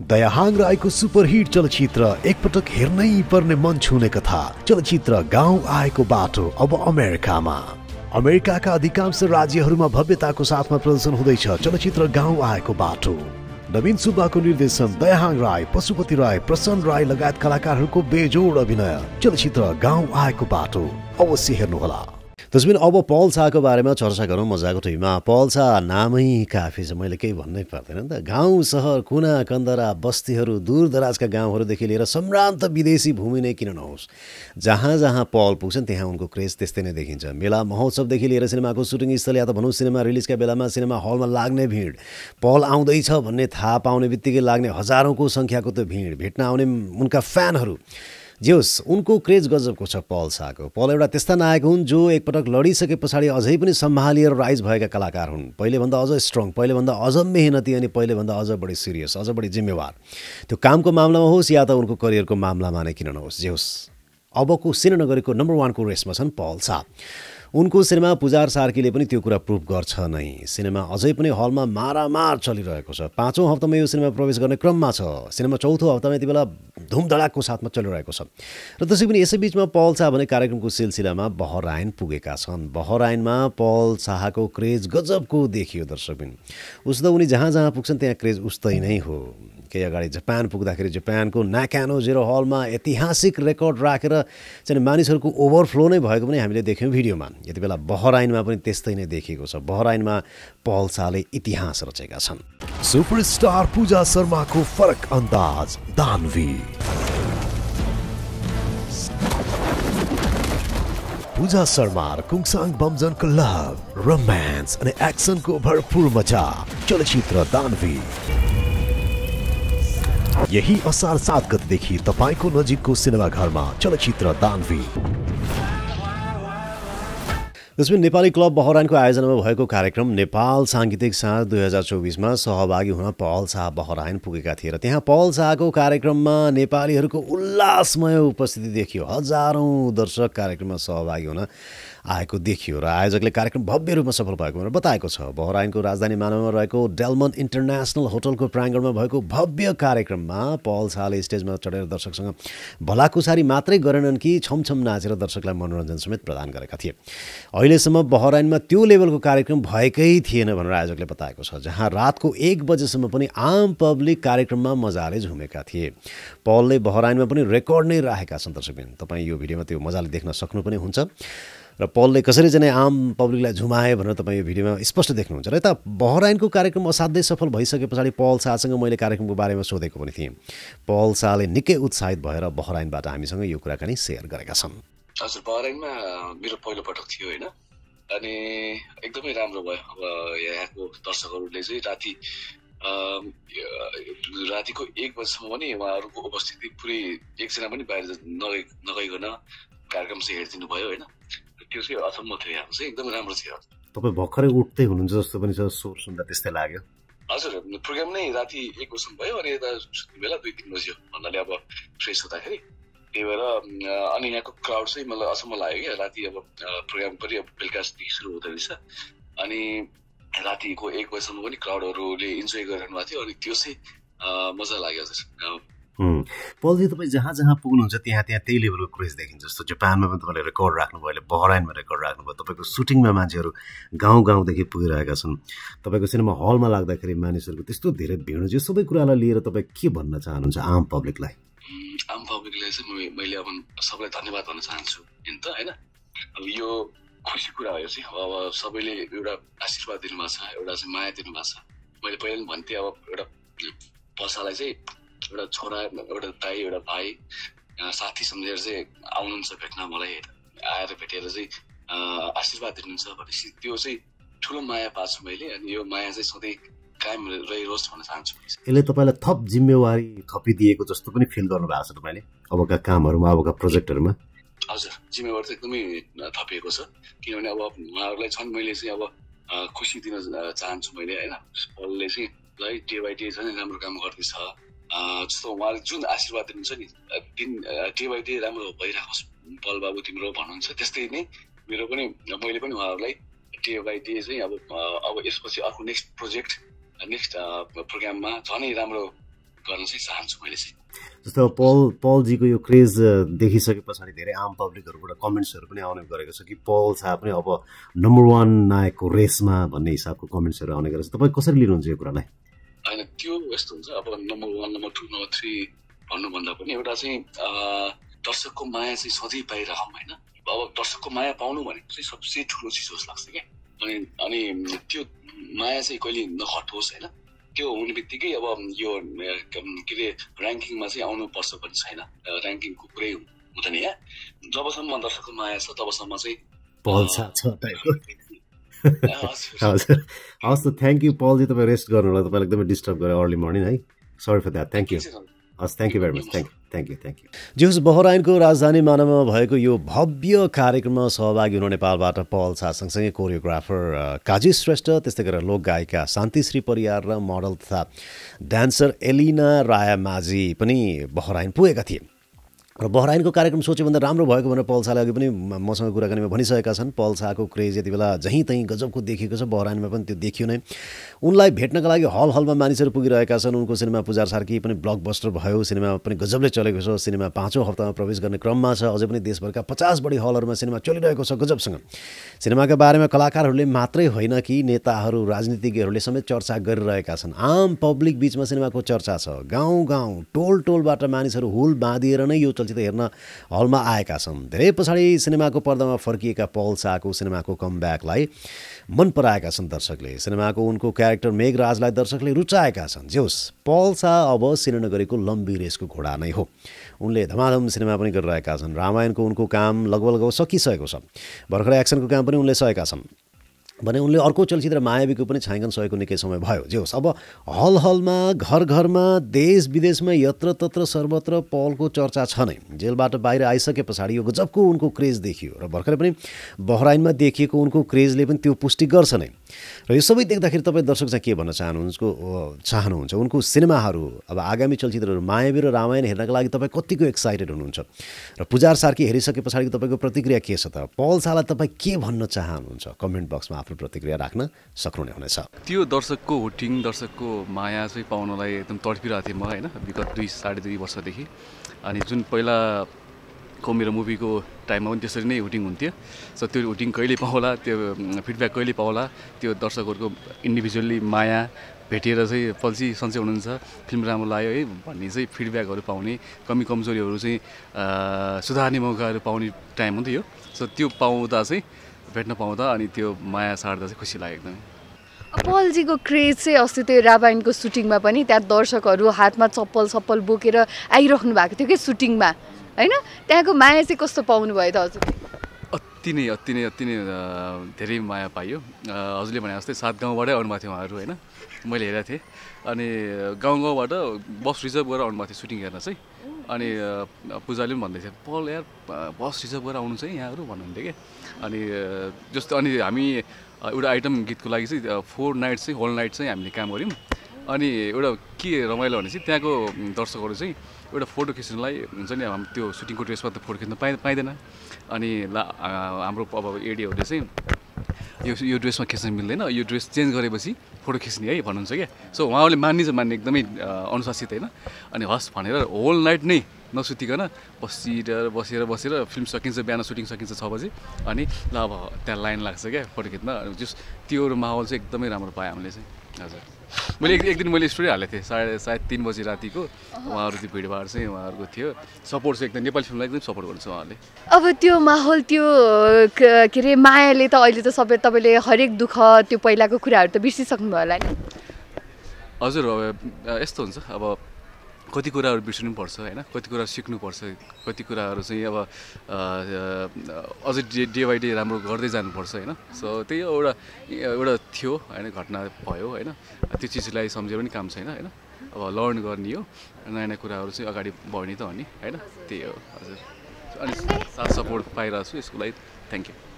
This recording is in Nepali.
दयाहाङ राईको सुपरहिट चलचित्र एकपटक हेर्नै पर्ने मन छुने कथा चलचित्र गाउँ आएको बाटो अब अमेरिकामा। अमेरिकाका अधिकांश राज्यहरूमा भव्यताको साथमा प्रदर्शन हुँदैछ चलचित्र गाउँ आएको बाटो। नवीन सुब्बाको निर्देशन, दयाहाङ राई, पशुपति राई, प्रसन्न राई लगायत कलाकारहरूको बेजोड अभिनय चलचित्र गाउँ आएको बाटो अवश्य हेर्नुहोला। तस्बिन अब पल शाहको बारेमा चर्चा गरौँ मजाको टिममा। पल शाह नामै काफी छ, मैले केही भन्नै पर्दैन नि त। गाउँ सहर कुना कन्दरा बस्तीहरू दूरदराजका गाउँहरूदेखि लिएर सम्भ्रान्त विदेशी भूमि नै किन नहोस्, जहाँ जहाँ पल पुग्छन् त्यहाँ उनको क्रेज त्यस्तै नै देखिन्छ। मेला महोत्सवदेखि लिएर सिनेमाको सुटिङ स्थल या त भनौँ सिनेमा रिलिजका बेलामा सिनेमा हलमा लाग्ने भिड, पल आउँदैछ भन्ने थाहा पाउने बित्तिकै लाग्ने हजारौँको सङ्ख्याको त्यो भिड, भेट्न आउने उनका फ्यानहरू, जे होस् उनको क्रेज गजबको छ पल शाहको। पल एउटा त्यस्ता नायक हुन् जो एकपटक लडिसके पछाडि अझै पनि सम्हालिएर राइज भएका कलाकार हुन्। पहिलेभन्दा अझ स्ट्रङ, पहिलेभन्दा अझ मेहनती अनि पहिलेभन्दा अझ बढी सिरियस, अझ बढी जिम्मेवार। त्यो कामको मामलामा होस् या त उनको करियरको मामलामा नै किन नहोस्, जे होस् अबको सिनेनगरीको नम्बर 1 को रेसमा छन् पल शाह। उनको सिनेमा पुजार सार्कीले पनि त्यो कुरा प्रुभ गर्छ नै। सिनेमा अझै पनि हलमा मारामार चलिरहेको छ। 5औं हप्तामा यो सिनेमा प्रवेश गर्ने क्रममा छ। सिनेमा 4औं हप्तामा यति बेला धुमधडाकको साथमा चलिरहेको छ। र त्यसै पनि यसै बिचमा पल शाह भने कार्यक्रमको सिलसिलामा बहराइन पुगेका छन्। बहराइनमा पल शाहको क्रेज गजबको देखियो दर्शकबिन। उस्तो उनी जहाँ जहाँ पुग्छन् त्यहाँ क्रेज उस्तै नै हो। केही अगाडि जापान पुग्दाखेरि जापानको नाकानो जेरो हलमा ऐतिहासिक रेकर्ड राखेर चाहिँ मानिसहरूको ओभरफ्लो नै भएको पनि हामीले देख्यौँ भिडियोमा। यति बेला बहराइनमा पनि त्यस्तै नै देखिएको छ। बहराइनमा पल शाहले इतिहास रचेका छन्। सुपरस्टार पूजा शर्माको फरक अन्दाज दानवी। पूजा शर्मा कुङसाङ बमजनको लभ, रोमान्स अनि एक्सनको भरपूर मजा चलचित्र दानवी यही असार 7 गतेदेखि तपाईको नजिकको सिनेमाघरमा चलचित्र दानवी। त्यसपछि नेपाली क्लब बहराइनको आयोजनामा भएको कार्यक्रम नेपाल साङ्गीतिक साँझ 2024मा सहभागी हुन पल शाह बहराइन पुगेका थिए र त्यहाँ पल शाहको कार्यक्रममा नेपालीहरूको उल्लासमय उपस्थिति देखियो। हजारौँ दर्शक कार्यक्रममा सहभागी हुन आएको देखियो र आयोजकले कार्यक्रम भव्य रूपमा सफल भएको भनेर बताएको छ। बहराइनको राजधानी मानवमा रहेको डेलमन इन्टरनेसनल होटलको प्राङ्गणमा भएको भव्य कार्यक्रममा पल शाहले स्टेजमा चढेर दर्शकसँग भलाकुसारी मात्रै गरेनन् कि छमछम नाचेर दर्शकलाई मनोरञ्जन समेत प्रदान गरेका थिए। अहिलेसम्म बहराइनमा त्यो लेभलको कार्यक्रम भएकै थिएन भनेर आयोजकले बताएको छ, जहाँ रातको 1 बजेसम्म पनि आम पब्लिक कार्यक्रममा मजाले झुमेका थिए। पलले बहराइनमा पनि रेकर्ड नै राखेका छन् दर्शकबिन। तपाईँ यो भिडियोमा त्यो मजाले देख्न सक्नु पनि हुन्छ र पलले कसरी चाहिँ आम पब्लिकलाई झुमाए भनेर तपाईँ यो भिडियोमा स्पष्ट देख्नुहुन्छ। र यता बहराइनको कार्यक्रम असाध्यै सफल भइसके पछाडि पल शाहसँग मैले कार्यक्रमको बारेमा सोधेको पनि थिएँ। पल शाहले निकै उत्साहित भएर बहराइनबाट हामीसँग यो कुराकानी सेयर गरेका छन्। हजुर, बहराइनमा मेरो पहिलो पटक थियो होइन, अनि एकदमै राम्रो भयो। अब यहाँको दर्शकहरूले चाहिँ रातिको 1 बजीसम्म पनि उहाँहरूको उपस्थिति पुरै एकजना पनि बाहिर नगइकन कार्यक्रम चाहिँ हेरिदिनु भयो होइन। त्यो चाहिँ अचम्म थियो, यहाँ चाहिँ एकदमै राम्रो थियो। तपाईँ भर्खरै उठ्दै हुनुहुन्छ जस्तो पनि छ, स्वर सुन्दा त्यस्तै लाग्यो। हजुर, प्रोग्राम नै राति 1 बजीसम्म भयो अनि यता सुत्ने बेला 2-3 बज्यो भन्नाले अब फ्रेस हुँदाखेरि। त्यही भएर अनि यहाँको क्राउड चाहिँ मलाई अचम्म लाग्यो क्या। राति अब प्रोग्राम पनि अब बेलुकादेखि सुरु हुँदो रहेछ अनि रातिको 1 बजीसम्म पनि क्राउडहरूले इन्जोय गरिरहनु भएको थियो अनि त्यो चाहिँ मजा लाग्यो। हजुर, पलजी तपाईँ जहाँ जहाँ पुग्नुहुन्छ त्यहाँ त्यही लेभलको क्रेज देखिन्छ। जस्तो जापानमा पनि तपाईँले रेकर्ड राख्नुभयो, अहिले बहराइनमा रेकर्ड राख्नुभयो, तपाईँको सुटिङमा मान्छेहरू गाउँ गाउँदेखि पुगिरहेका छन्। तपाईँको सिनेमा हलमा लाग्दाखेरि मानिसहरूको त्यस्तो धेरै भिड हुन्छ। यो सबै कुरालाई लिएर तपाईँ के भन्न चाहनुहुन्छ आम पब्लिकलाई? आम पब्लिकलाई चाहिँ मैले अब सबैलाई धन्यवाद भन्न चाहन्छु नि त होइन। अब यो खुसी कुरा हो, यो चाहिँ अब सबैले एउटा आशीर्वाद दिनुभएको छ, एउटा चाहिँ माया दिनुभएको छ। मैले पहिला पनि भन्थेँ अब एउटा पसालाई चाहिँ एउटा छोरा, एउटा दाइ, एउटा भाइ, साथी सम्झेर चाहिँ आउनुहुन्छ भेट्न मलाई, आएर भेटेर चाहिँ आशीर्वाद दिनुहुन्छ भनेपछि त्यो चाहिँ ठुलो माया पाएको छु मैले। अनि यो माया चाहिँ सधैँ कायम रहिरोस् भन्न चाहन्छु। यसले तपाईँलाई थप जिम्मेवारी थपिदिएको जस्तो पनि फिल गर्नु भएको छ तपाईँले अबका कामहरूमा, अबका प्रोजेक्टहरूमा? हजुर, जिम्मेवारी चाहिँ एकदमै थपिएको छ, किनभने अब उहाँहरूलाई छन् मैले चाहिँ अब खुसी दिन चाहन्छु मैले होइन। पलले चाहिँ डे बाई डे झन् राम्रो काम गर्दैछ, जस्तो उहाँले जुन आशीर्वाद दिनुहुन्छ नि, डे बाई डे राम्रो भइरहेको पल बाबु तिम्रो भन्नुहुन्छ, त्यस्तै नै मेरो पनि मैले पनि उहाँहरूलाई डे बाई डे चाहिँ अब यसपछि अर्को नेक्स्ट प्रोजेक्ट, नेक्स्ट प्रोग्राममा झनै राम्रो गर्न चाहिँ चाहन्छु मैले चाहिँ। जस्तो पलजीको यो क्रेज देखिसके पछाडि धेरै आम पब्लिकहरूबाट कमेन्ट्सहरू पनि आउने गरेको छ कि पल शाह पनि अब नम्बर 1 नायकको रेसमा भन्ने हिसाबको कमेन्ट्सहरू आउने गरेको छ। तपाईँ कसरी लिनुहुन्छ यो कुरालाई? होइन त्यो यस्तो हुन्छ, अब नम्बर 1 नम्बर 2 नम्बर 3 भन्नुभन्दा पनि एउटा चाहिँ दर्शकको माया चाहिँ सधैँ पाइरहँ होइन। अब दर्शकको माया पाउनु भनेको चाहिँ सबसे ठुलो चिज जस्तो लाग्छ क्या। अनि त्यो माया चाहिँ कहिले नहटोस् होइन। त्यो हुने बित्तिकै अब यो के अरे ऱ्याङ्किङमा चाहिँ आउनुपर्छ पनि छैन, ऱ्याङ्किङको कुरै हुँदैन यहाँ। जबसम्म दर्शकको माया छ तबसम्म चाहिँ पल शाह छ टाइपको। हजुर हस् त, थ्याङ्क यू पलजी, तपाईँ रेस्ट गर्नुलाई तपाईँलाई एकदमै डिस्टर्ब गरेँ अर्ली मर्निङ है, sorry for that. Thank you, हस्, thank you very much, thank you. जे होस्, बहराइनको राजधानी मानवमा भएको यो भव्य कार्यक्रममा सहभागी हुनु नेपालबाट पल शाह सँगसँगै कोरियोग्राफर काजी श्रेष्ठ, त्यस्तै गरेर लोक गायिका शान्तिश्री परियार र मोडल तथा डान्सर एलिना रायामाझी पनि बहराइन पुगेका थिए। र बहराइनको कार्यक्रम सोचेभन्दा राम्रो भएको भनेर पल शाहले अघि पनि मसँग कुराकानीमा भनिसकेका छन्। पल शाहको क्रेज यति बेला जहीँ तहीँ गजबको देखिएको छ, बहराइनमा पनि त्यो देखियो नै। उनलाई भेट्नका लागि हलमा मानिसहरू पुगिरहेका छन्। उनको सिनेमा पुजार सार्की पनि ब्लकबस्टर भयो, सिनेमा पनि गजबले चलेको छ। सिनेमा 5औं हप्तामा प्रवेश गर्ने क्रममा छ। अझै पनि देशभरका 50 बढी हलहरूमा सिनेमा चलिरहेको छ गजबसँग। सिनेमाका बारेमा कलाकारहरूले मात्रै होइन कि नेताहरू, राजनीतिज्ञहरूले समेत चर्चा गरिरहेका छन्। आम पब्लिक बिचमा सिनेमाको चर्चा छ। गाउँ टोलबाट मानिसहरू हुल बाँधिएर नै यो चलचित्र हेर्न हलमा आएका छन्। धेरै पछाडि सिनेमाको पर्दामा फर्किएका पल शाहको सिनेमाको कमब्याकलाई मन पराएका छन् दर्शकले। सिनेमाको उनको क्यारेक्टर मेघराजलाई दर्शकले रुचाएका छन्। जे होस्, पल शाह अब श्रीनगरीको लम्बी रेसको घोडा नै हो। उनले धमाधम सिनेमा पनि गरिरहेका छन्। रामायणको उनको काम लगभग सकिसकेको छ। भर्खरै एक्सनको काम पनि उनले सकेका छन् भने उनले अर्को चलचित्र मायावीको पनि छायाङ्कन सकेको निकै समय भयो। जे होस्, अब हलमा, घरमा, देश विदेशमा यत्रतत्र सर्वत्र पलको चर्चा छ नै। जेलबाट बाहिर आइसके पछाडि यो गजबको उनको क्रेज देखियो र भर्खरै पनि बहराइनमा देखिएको उनको क्रेजले पनि त्यो पुष्टि गर्छ नै। र यो सबै देख्दाखेरि तपाईँ दर्शक चाहिँ के भन्न चाहनुहुन्छ? उनको सिनेमाहरू, अब आगामी चलचित्रहरू मायावी र रामायण हेर्नका लागि तपाईँ कतिको एक्साइटेड हुनुहुन्छ? र पुजार सार्की हेरिसके पछाडिको तपाईँको प्रतिक्रिया के छ त? पल शाहलाई तपाईँ के भन्न चाहनुहुन्छ? कमेन्ट बक्समा आफ्नो प्रतिक्रिया राख्न सक्नुहुने हुनेछ। त्यो दर्शकको हुटिङ, दर्शकको माया चाहिँ पाउनलाई एकदम तडपिरहेको थिएँ म होइन, विगत 2-2.5 वर्षदेखि। अनि जुन पहिलाको मेरो मुभीको टाइममा पनि त्यसरी नै हुटिङ हुन्थ्यो। सो त्यो हुटिङ कहिले पाउला, त्यो फिडब्याक कहिले पाउला, त्यो दर्शकहरूको इन्डिभिजुअली माया भेटेर चाहिँ पल्सी सन्चै हुनुहुन्छ, फिल्म राम्रो लाग्यो है भन्ने चाहिँ फिडब्याकहरू पाउने, कमी कमजोरीहरू चाहिँ सुधार्ने मौकाहरू पाउने टाइम हो त्यो। सो त्यो पाउँदा चाहिँ, भेट्न पाउँदा अनि त्यो माया सार्दा चाहिँ खुसी लाग्यो एकदमै। पलजीको क्रेज चाहिँ अस्ति त्यो रामायणको सुटिङमा पनि त्यहाँ दर्शकहरू हातमा चप्पल बोकेर आइराख्नु भएको थियो कि सुटिङमा होइन। त्यहाँको माया चाहिँ कस्तो पाउनु भयो त हजुर? अति नै धेरै माया पाइयो। हजुरले भने जस्तै 7 गाउँबाटै आउनुभएको थियो उहाँहरू होइन, मैले हेरेको थिएँ। अनि गाउँबाट बस रिजर्भ गरेर आउनुभएको थियो सुटिङ हेर्न चाहिँ। अनि पूजाले पनि भन्दै थियो, पल यार बस रिजर्भ गरेर आउनु चाहिँ यहाँहरू भन्नुहुन्थ्यो क्या। अनि जस्तो अनि हामी एउटा आइटम गीतको लागि चाहिँ 4 नाइट चाहिँ होल नाइट चाहिँ हामीले काम गऱ्यौँ। अनि एउटा के रमाइलो भने चाहिँ त्यहाँको दर्शकहरू चाहिँ एउटा फोटो खिच्नलाई हुन्छ नि, अब त्यो सुटिङको ड्रेसमा त फोटो खिच्न पाइँदैन। अनि हाम्रो अब एडियोहरूले चाहिँ यो ड्रेसमा खिच्न मिल्दैन, यो ड्रेस चेन्ज गरेपछि फोटो खिच्ने है भन्नुहुन्छ क्या। सो उहाँहरूले मान्ने एकदमै अनुशासित होइन। अनि हस् भनेर होल नाइट नै नसुतिकन बसेर फिल्म सकिन्छ, बिहान सुटिङ सकिन्छ 6 बजी। अनि ल अब त्यहाँ लाइन लाग्छ क्या फोटो खिच्न। त्यो माहौल चाहिँ एकदमै राम्रो पाएँ हामीले चाहिँ। हजुर, मैले एक दिन स्टोरी हालेको थिएँ सायद 3 बजी रातिको। उहाँहरू त्यो भिडभाड चाहिँ उहाँहरूको थियो। सपोर्ट चाहिँ एकदम नेपाली फिल्मलाई एकदम सपोर्ट गर्छ उहाँहरूले। अब त्यो माहौल, त्यो के अरे मायाले त अहिले त सबै तपाईँले हरेक दुःख, त्यो पहिलाको कुराहरू त बिर्सिसक्नु भयो होला नि? हजुर, अब यस्तो हुन्छ, अब कति कुराहरू बिर्सिनु पर्छ होइन, कति कुरा सिक्नुपर्छ, कति कुराहरू चाहिँ अब अझै डे बाई डे राम्रो गर्दै जानुपर्छ होइन। सो त्यही एउटा थियो होइन, घटना भयो होइन। त्यो चिजलाई सम्झेर पनि काम छैन होइन। अब लर्न गर्ने हो, नयाँ कुराहरू चाहिँ अगाडि बढ्ने त हो नि होइन, त्यही हो। हजुर, अनि साथ सपोर्ट पाइरहेको छु यसको लागि। Thank you.